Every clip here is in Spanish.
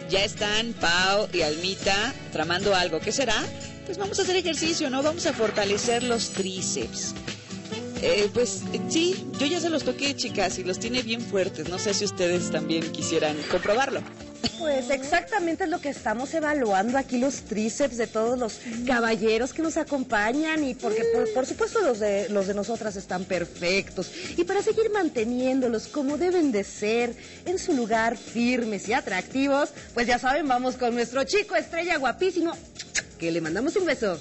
Ya están Pau y Almita tramando algo. ¿Qué será? Pues vamos a hacer ejercicio, ¿no? Vamos a fortalecer los tríceps. Pues sí, yo ya se los toqué, chicas, y los tiene bien fuertes. No sé si ustedes también quisieran comprobarlo. Pues exactamente es lo que estamos evaluando aquí, los tríceps de todos los caballeros que nos acompañan, y porque por supuesto los de nosotras están perfectos, y para seguir manteniéndolos como deben de ser, en su lugar, firmes y atractivos, pues ya saben, vamos con nuestro chico estrella guapísimo, que le mandamos un beso.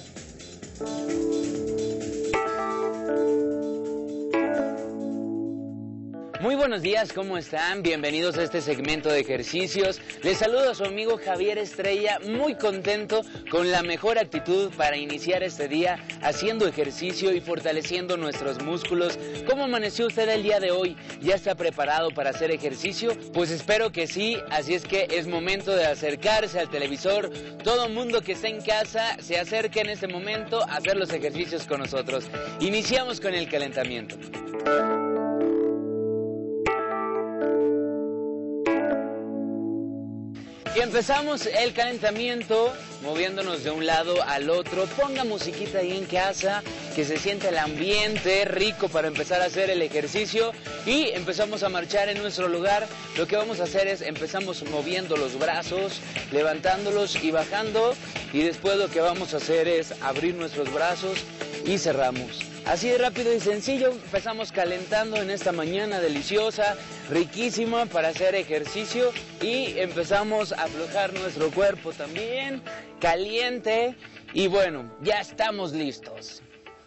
Muy buenos días, ¿cómo están? Bienvenidos a este segmento de ejercicios. Les saludo a su amigo Javier Estrella, muy contento, con la mejor actitud para iniciar este día haciendo ejercicio y fortaleciendo nuestros músculos. ¿Cómo amaneció usted el día de hoy? ¿Ya está preparado para hacer ejercicio? Pues espero que sí, así es que es momento de acercarse al televisor. Todo mundo que está en casa se acerque en este momento a hacer los ejercicios con nosotros. Iniciamos con el calentamiento. Y empezamos el calentamiento moviéndonos de un lado al otro. Ponga musiquita ahí en casa, que se sienta el ambiente rico para empezar a hacer el ejercicio. Y empezamos a marchar en nuestro lugar. Lo que vamos a hacer es empezamos moviendo los brazos, levantándolos y bajando. Y después lo que vamos a hacer es abrir nuestros brazos y cerramos. Así de rápido y sencillo, empezamos calentando en esta mañana deliciosa, riquísima para hacer ejercicio, y empezamos a aflojar nuestro cuerpo también, caliente, y bueno, ya estamos listos.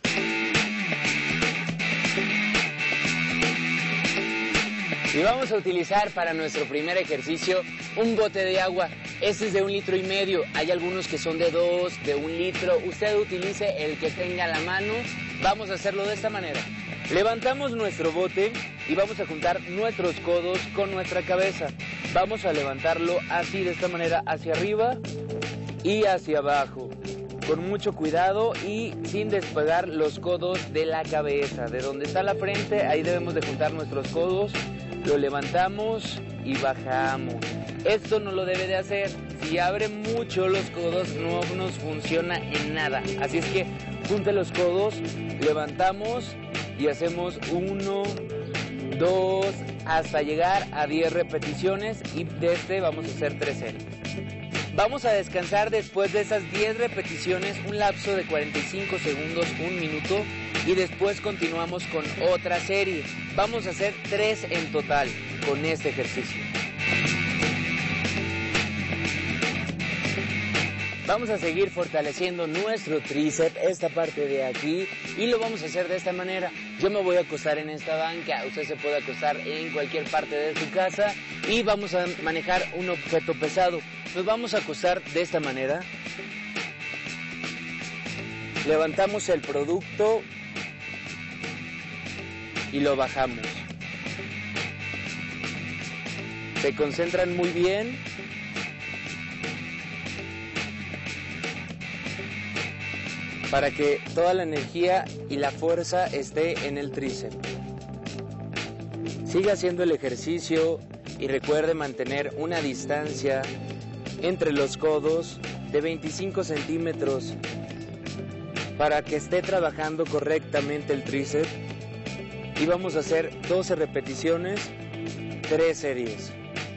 Y vamos a utilizar para nuestro primer ejercicio un bote de agua. Este es de 1,5 litros. Hay algunos que son de 2, de 1 litro. Usted utilice el que tenga a la mano. Vamos a hacerlo de esta manera. Levantamos nuestro bote y vamos a juntar nuestros codos con nuestra cabeza. Vamos a levantarlo así, de esta manera, hacia arriba y hacia abajo. Con mucho cuidado y sin despegar los codos de la cabeza. De donde está la frente, ahí debemos de juntar nuestros codos. Lo levantamos y bajamos. Esto no lo debe de hacer. Si abre mucho los codos no nos funciona en nada. Así es que junte los codos, levantamos y hacemos 1, 2, hasta llegar a 10 repeticiones, y de este vamos a hacer 3 series. Vamos a descansar después de esas 10 repeticiones un lapso de 45 segundos, 1 minuto, y después continuamos con otra serie. Vamos a hacer 3 en total con este ejercicio. Vamos a seguir fortaleciendo nuestro tríceps, esta parte de aquí, y lo vamos a hacer de esta manera. Yo me voy a acostar en esta banca, usted se puede acostar en cualquier parte de su casa, y vamos a manejar un objeto pesado. Nos vamos a acostar de esta manera. Levantamos el producto y lo bajamos. Se concentran muy bien. Para que toda la energía y la fuerza esté en el tríceps. Siga haciendo el ejercicio y recuerde mantener una distancia entre los codos de 25 centímetros para que esté trabajando correctamente el tríceps. Y vamos a hacer 12 repeticiones, 3 series.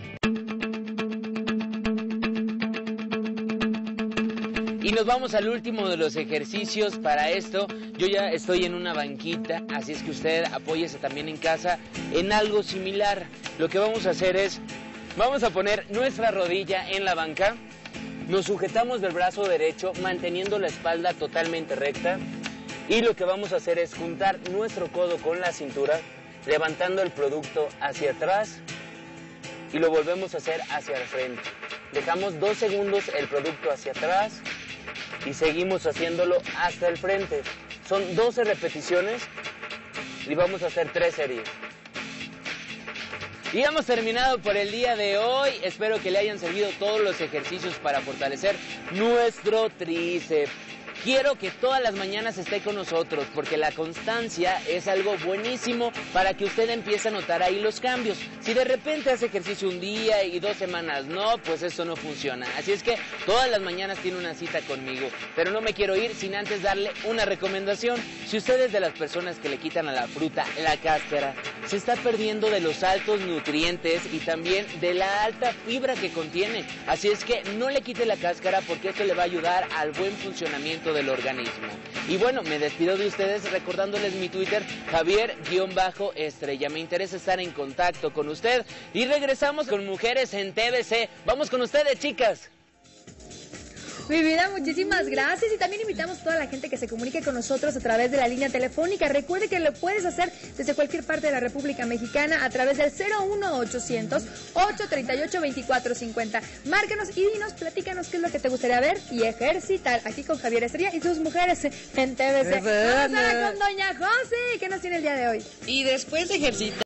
Y nos vamos al último de los ejercicios. Para esto yo ya estoy en una banquita, así es que usted apóyese también en casa en algo similar. Lo que vamos a hacer es, vamos a poner nuestra rodilla en la banca, nos sujetamos del brazo derecho manteniendo la espalda totalmente recta, y lo que vamos a hacer es juntar nuestro codo con la cintura, levantando el producto hacia atrás, y lo volvemos a hacer hacia el frente. Dejamos 2 segundos el producto hacia atrás y seguimos haciéndolo hasta el frente. Son 12 repeticiones y vamos a hacer 3 series. Y hemos terminado por el día de hoy. Espero que le hayan servido todos los ejercicios para fortalecer nuestro tríceps. quiero que todas las mañanas esté con nosotros, porque la constancia es algo buenísimo para que usted empiece a notar ahí los cambios. Si de repente hace ejercicio un día y 2 semanas no, pues eso no funciona. Así es que todas las mañanas tiene una cita conmigo, pero no me quiero ir sin antes darle una recomendación. Si usted es de las personas que le quitan a la fruta la cáscara, se está perdiendo de los altos nutrientes y también de la alta fibra que contiene. Así es que no le quite la cáscara, porque esto le va a ayudar al buen funcionamiento del organismo. Y bueno, me despido de ustedes recordándoles mi Twitter, Javier_Estrella. Me interesa estar en contacto con usted y regresamos con Mujeres en TVC. Vamos con ustedes, chicas. Mi vida, muchísimas gracias, y también invitamos a toda la gente que se comunique con nosotros a través de la línea telefónica. Recuerde que lo puedes hacer desde cualquier parte de la República Mexicana a través del 01800-838-2450. Márcanos y dinos, platícanos qué es lo que te gustaría ver y ejercitar aquí con Javier Estrella y sus mujeres en TVC. Vamos ahora con Doña Josi, ¿qué nos tiene el día de hoy? Y después de ejercitar